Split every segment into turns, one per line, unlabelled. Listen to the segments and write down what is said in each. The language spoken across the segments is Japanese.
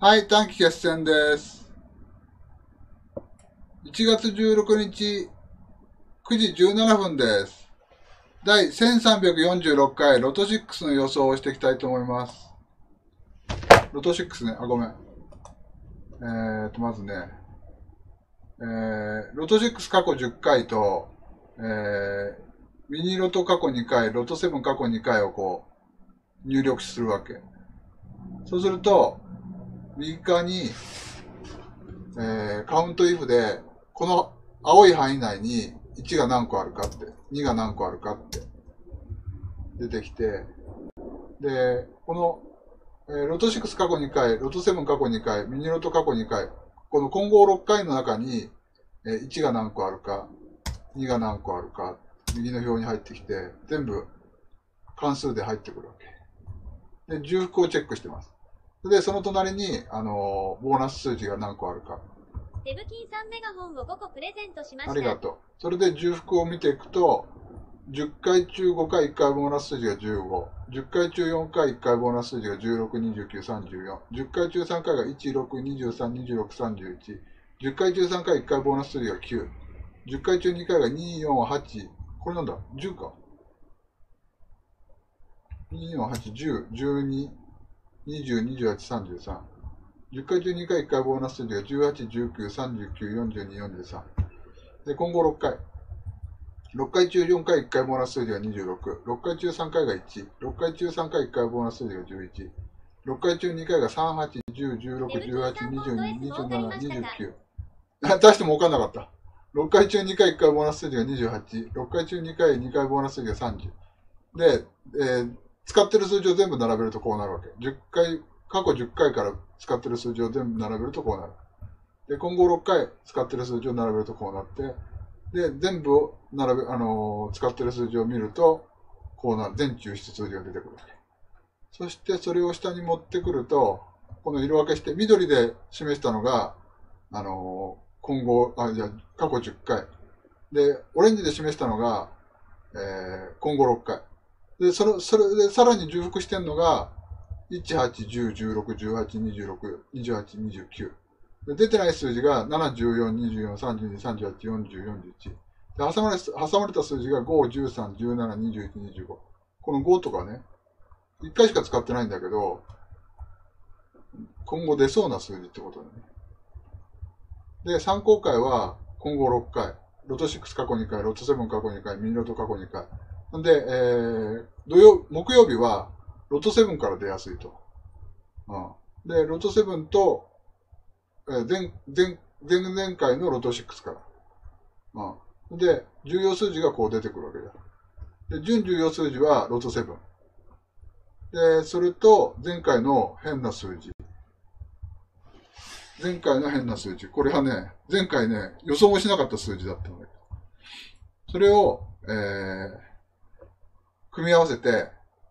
はい、短期決戦です。1月16日9時17分です。第1346回ロト6の予想をしていきたいと思います。ロト6ね、ごめん。まずね、ロト6過去10回と、ミニロト過去2回、ロト7過去2回をこう、入力するわけ。そうすると、右側に、カウントイフで、この青い範囲内に1が何個あるかって、2が何個あるかって出てきて、で、この、ロト6過去2回、ロト7過去2回、ミニロト過去2回、この混合6回の中に、1が何個あるか、2が何個あるか、右の表に入ってきて、全部関数で入ってくるわけ。で、重複をチェックしてます。で、その隣に、ボーナス数字が何個あるか。
デブキン3メガホンを5個プレゼントしました。
ありがとう。それで重複を見ていくと、10回中5回1回ボーナス数字が15。10回中4回1回ボーナス数字が16、29、34。10回中3回が1、6、23、26、31。10回中3回1回ボーナス数字が9。10回中2回が2、4、8。これなんだ ?10 か。2、4、8、10、12、20、28、33。10回中2回1回ボーナス数字が18、19、39、42、43。で、今後6回。6回中4回1回ボーナス数字が26。6回中3回が1。6回中3回1回ボーナス数字が11。6回中2回が3、8、10、16、18、22、27、29。出しても分かんなかった。6回中2回1回ボーナス数字が28。6回中2回ボーナス数字が30。で、使ってる数字を全部並べるとこうなるわけ。過去10回から使ってる数字を全部並べるとこうなる。で、今後6回使ってる数字を並べるとこうなって、で、全部を使ってる数字を見ると、こうなる。全抽出数字が出てくるわけ。そしてそれを下に持ってくると、この色分けして、緑で示したのが、今後、過去10回。で、オレンジで示したのが、今後6回。で、それでさらに重複してんのが、1、8、10、16、18、26、28、29。で出てない数字が7、14、24、32、38、40、41。で挟まれた数字が5、13、17、21、25。この5とかね、1回しか使ってないんだけど、今後出そうな数字ってことだね。で、参考回は今後6回。ロト6過去2回、ロト7過去2回、ミニロト過去2回。で、木曜日はロト7から出やすいと。で、ロト7と、前々回のロト6から。で、重要数字がこう出てくるわけだ。で、準重要数字はロト7。で、それと前回の変な数字。これはね、前回ね、予想もしなかった数字だったので。それを、組み合わせて、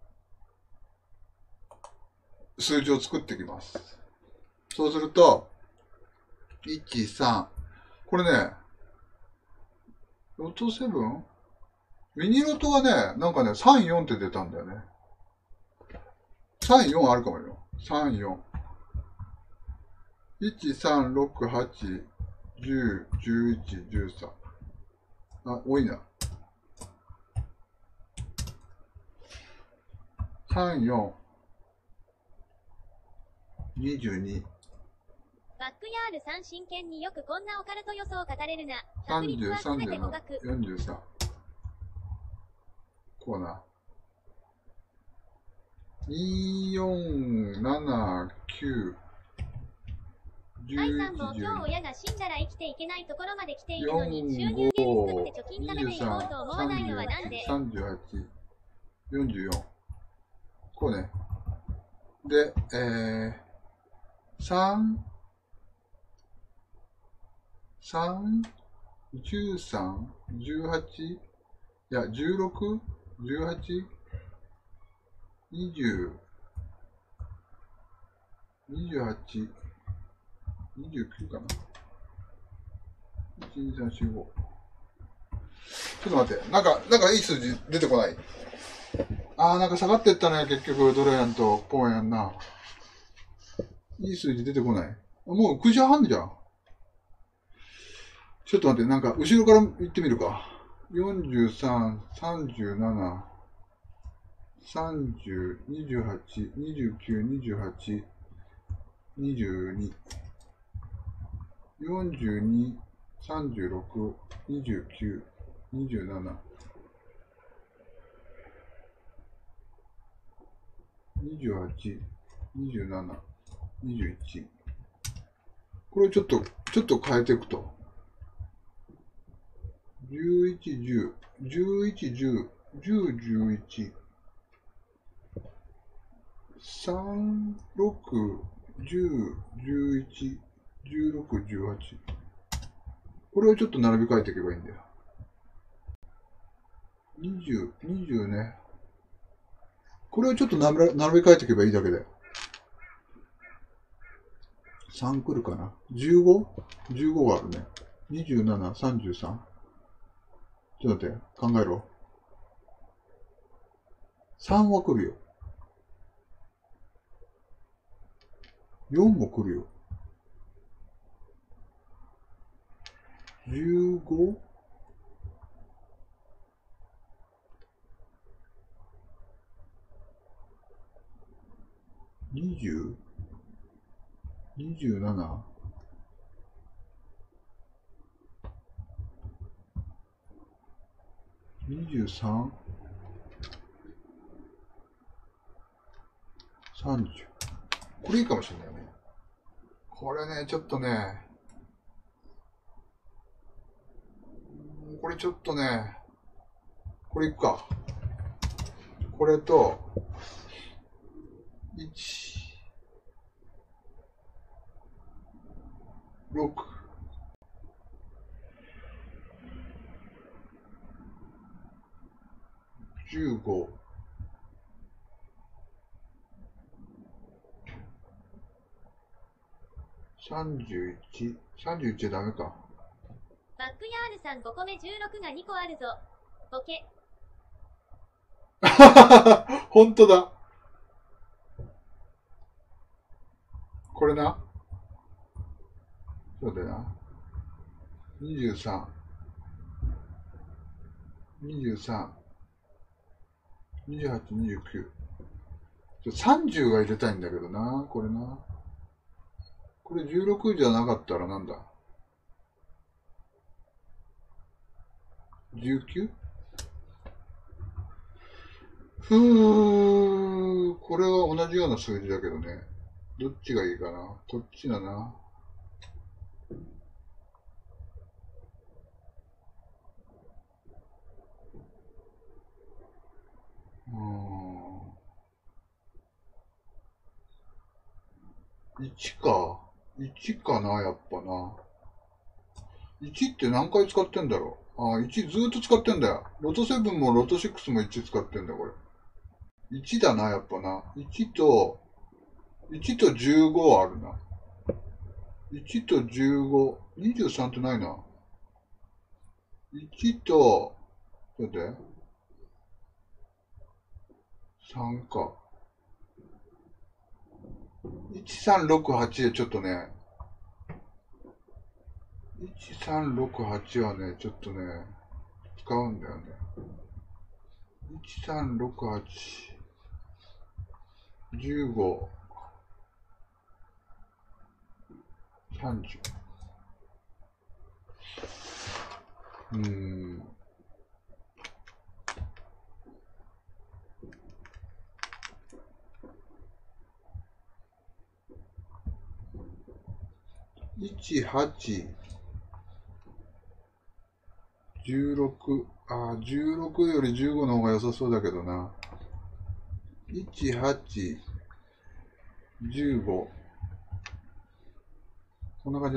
数字を作っていきます。そうすると、1、3。これね、ロト 7？ ミニロトがね、なんかね、3、4って出たんだよね。3、4あるかもよ。3、4。1、3、6、8、10、11、13。多いな。3、4、22。
バックヤールさん真剣によくこんなオカルト予想を語れるな。
30、37、43。こうな。2、4、7、9、
愛さんも今日親が死んだら生きていけないところまで来ているのに、収入源作って貯金貯めていこうと思わないのはなんで？
38、44。こうね。で、3、13、18、いや、16、18、20、28、29かな。1、2、3、4、5。ちょっと待って。なんかいい数字出てこない。なんか下がってったね、結局、ドル円とポン円な。 いい数字出てこない。もう9時半じゃん。ちょっと待って、なんか、後ろから行ってみるか。43、37、30、28、29、28、22、42、36、29、27、28、27、21。これちょっと変えていくと。11、10、11、10、10、11、3、6、10、11、16、18。これをちょっと並び替えていけばいいんだよ。20、20ね。これをちょっと並び替えていけばいいだけだよ。3来るかな ?15? 15があるね。27、33。ちょっと待って、考えろ。3は来るよ。4も来るよ。15? 20? 27? 23? 30? これいいかもしれないね。これね、ちょっとね、これちょっとね、これいくか。これと、1、6、15、31、31はダメか。
バックヤールさん5個目16が2個あるぞ。ボケ。
ほんとだ。これな。そうだよな。23、23、28、29。30が入れたいんだけどな、これな。これ16じゃなかったらなんだ 19? これは同じような数字だけどね。どっちがいいかな。こっちだな。1か。1かな、やっぱな。1って何回使ってんだろう。1ずーっと使ってんだよ。ロト7もロト6も1使ってんだよ、これ。1だな、やっぱな。1と15あるな。1と15、23ってないな。1と、ちょっと待って、3か。1368でちょっとね、1368はね、ちょっとね、使うんだよね。1368、15、30。1、8、16、16より15の方が良さそうだけどな。1、8、15。こんな感じ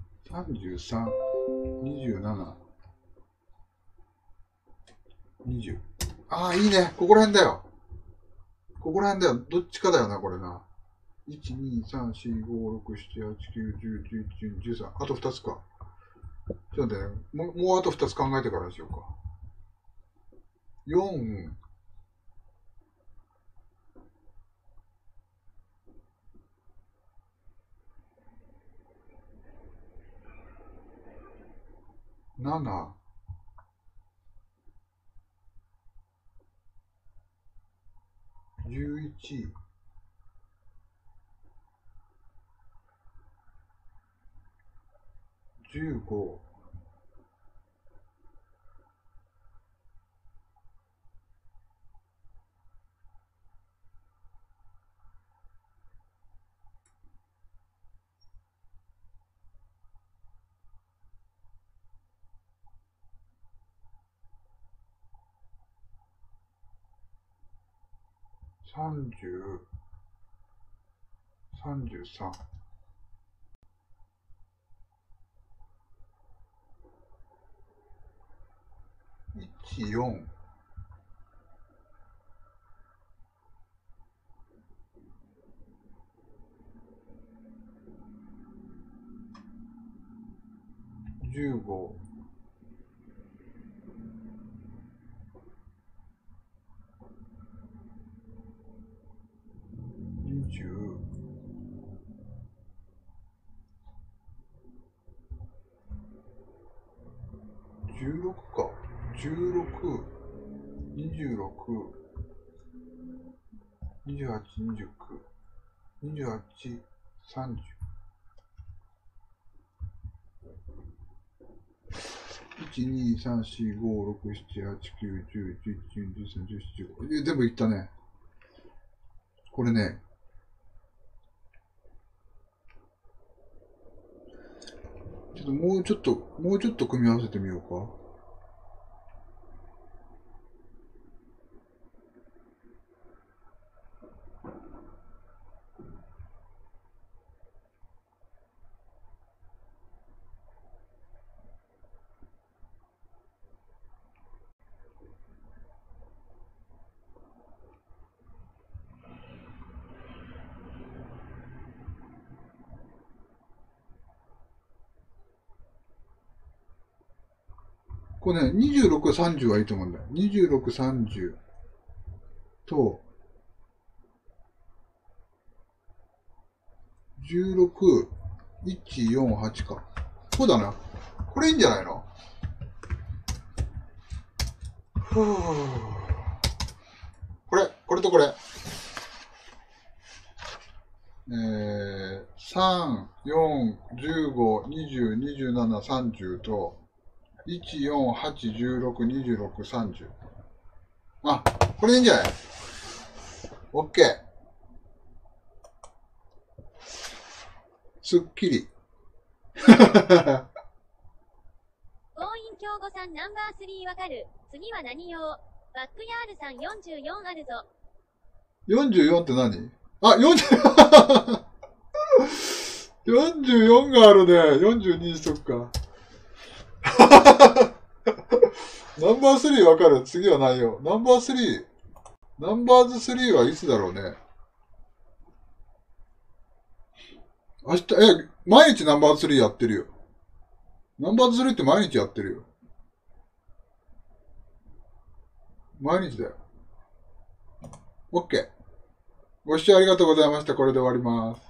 だね。22、43。26、37、33、27、20。 ああ、いいね。ここら辺だよ。ここら辺だよ。どっちかだよな、これな。1、2、3、4、5、6、7、8、9、10、11、12、13。あと2つか。ちょっと待ってね。もうあと2つ考えてからにしようか。4、7、11、15、30、33。14、15、20、16か。16、26、28、29、28、30。1、2、3、4、5、6、7、8、9、10、11、12、13、14、15。全部いったね。これね。ちょっともうちょっと組み合わせてみようか。これね、26、30はいいと思うんだよ。26、30と、16、1、4、8か。そうだな。これいいんじゃないの？これとこれ。3、4、15、20、27、30と、1、4、8、16、26、30。あ、これいいんじゃない？ OK。すっきり。
強引京吾さんナンバー3わかる。次は何用？バックヤールさん44あるぞ。
44って何？あ、44があるね。42にしとくか。ナンバー3わかる。次は何よ。ナンバー3。ナンバーズ3はいつだろうね。明日、毎日ナンバーズ3やってるよ。ナンバーズ3って毎日やってるよ。毎日だよ。OK。ご視聴ありがとうございました。これで終わります。